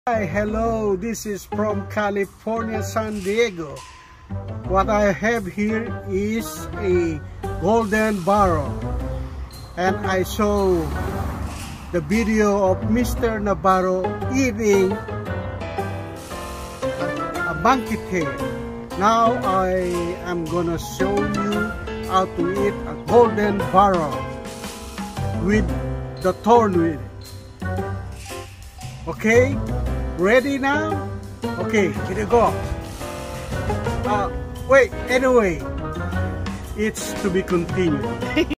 Hi, hello, this is from California, San Diego. What I have here is a golden barrel, and I saw the video of Mr. Navarro eating a monkey tail. Now I am gonna show you how to eat a golden barrel with the thorn with it. Okay? Ready now? Okay, here you go. Wait, anyway, it's to be continued.